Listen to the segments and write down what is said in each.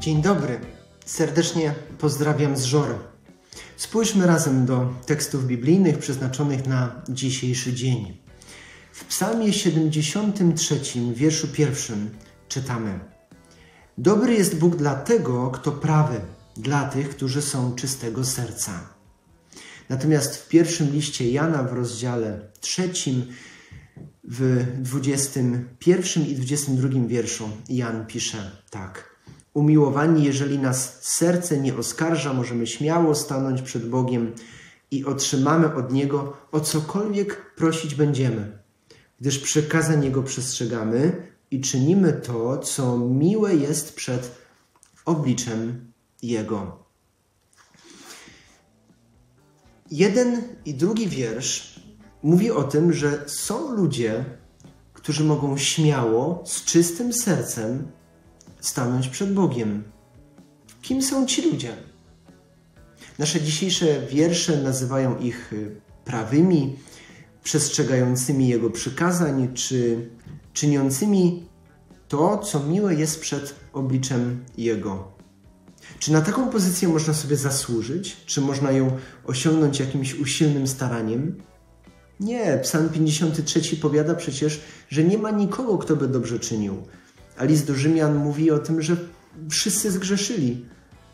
Dzień dobry, serdecznie pozdrawiam z Żory. Spójrzmy razem do tekstów biblijnych przeznaczonych na dzisiejszy dzień. W Psalmie 73, wierszu 1 czytamy: Dobry jest Bóg dla tego, kto prawy, dla tych, którzy są czystego serca. Natomiast w pierwszym liście Jana w rozdziale 3, w 21 i 22 wierszu Jan pisze tak: Umiłowani, jeżeli nas serce nie oskarża, możemy śmiało stanąć przed Bogiem i otrzymamy od Niego, o cokolwiek prosić będziemy, gdyż przykazań Jego przestrzegamy i czynimy to, co miłe jest przed obliczem Jego. Jeden i drugi wiersz mówi o tym, że są ludzie, którzy mogą śmiało, z czystym sercem stanąć przed Bogiem. Kim są ci ludzie? Nasze dzisiejsze wiersze nazywają ich prawymi, przestrzegającymi Jego przykazań, czy czyniącymi to, co miłe jest przed obliczem Jego. Czy na taką pozycję można sobie zasłużyć? Czy można ją osiągnąć jakimś usilnym staraniem? Nie, Psalm 53 powiada przecież, że nie ma nikogo, kto by dobrze czynił. A list do Rzymian mówi o tym, że wszyscy zgrzeszyli,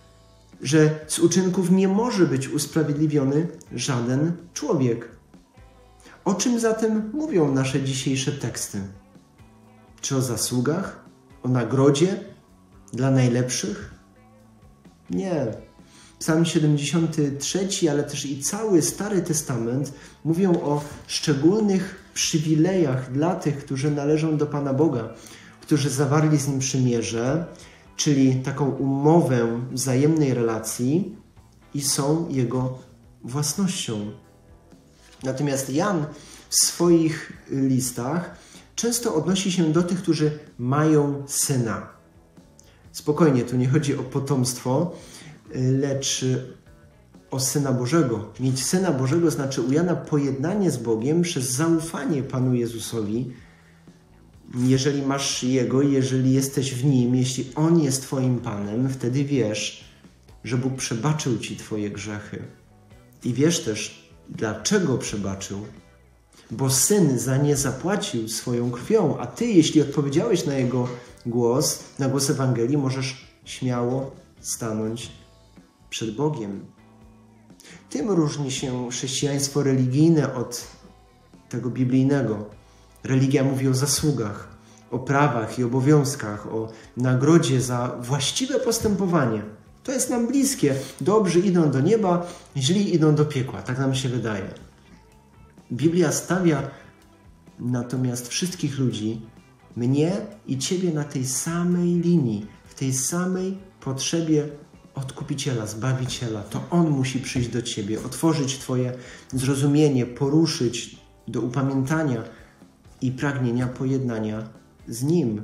że z uczynków nie może być usprawiedliwiony żaden człowiek. O czym zatem mówią nasze dzisiejsze teksty? Czy o zasługach? O nagrodzie dla najlepszych? Nie. Psalm 73, ale też i cały Stary Testament mówią o szczególnych przywilejach dla tych, którzy należą do Pana Boga, którzy zawarli z Nim przymierze, czyli taką umowę wzajemnej relacji i są Jego własnością. Natomiast Jan w swoich listach często odnosi się do tych, którzy mają syna. Spokojnie, tu nie chodzi o potomstwo, lecz o Syna Bożego. Mieć Syna Bożego znaczy u Jana pojednanie z Bogiem przez zaufanie Panu Jezusowi. Jeżeli masz Jego, jeżeli jesteś w Nim, jeśli On jest Twoim Panem, wtedy wiesz, że Bóg przebaczył Ci Twoje grzechy. I wiesz też, dlaczego przebaczył. Bo Syn za nie zapłacił swoją krwią, a Ty, jeśli odpowiedziałeś na Jego głos, na głos Ewangelii, możesz śmiało stanąć przed Bogiem. Tym różni się chrześcijaństwo religijne od tego biblijnego. Religia mówi o zasługach, o prawach i obowiązkach, o nagrodzie za właściwe postępowanie. To jest nam bliskie. Dobrzy idą do nieba, źli idą do piekła. Tak nam się wydaje. Biblia stawia natomiast wszystkich ludzi, mnie i Ciebie, na tej samej linii, w tej samej potrzebie Odkupiciela, Zbawiciela. To On musi przyjść do Ciebie, otworzyć Twoje zrozumienie, poruszyć do upamiętania i pragnienia pojednania z Nim.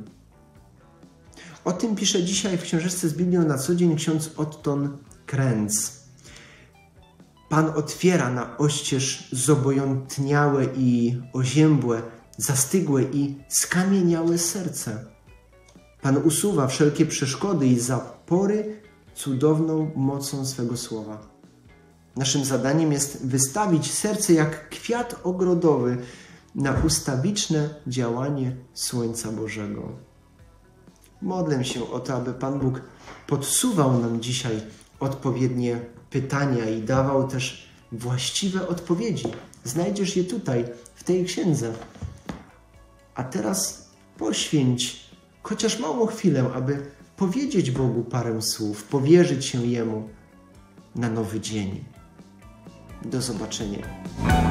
O tym pisze dzisiaj w książeczce z Biblią na co dzień ksiądz Otton Krenz. Pan otwiera na oścież zobojętniałe i oziębłe, zastygłe i skamieniałe serce. Pan usuwa wszelkie przeszkody i zapory cudowną mocą swego słowa. Naszym zadaniem jest wystawić serce jak kwiat ogrodowy na ustawiczne działanie Słońca Bożego. Modlę się o to, aby Pan Bóg podsuwał nam dzisiaj odpowiednie pytania i dawał też właściwe odpowiedzi. Znajdziesz je tutaj, w tej księdze. A teraz poświęć chociaż małą chwilę, aby powiedzieć Bogu parę słów, powierzyć się Jemu na nowy dzień. Do zobaczenia.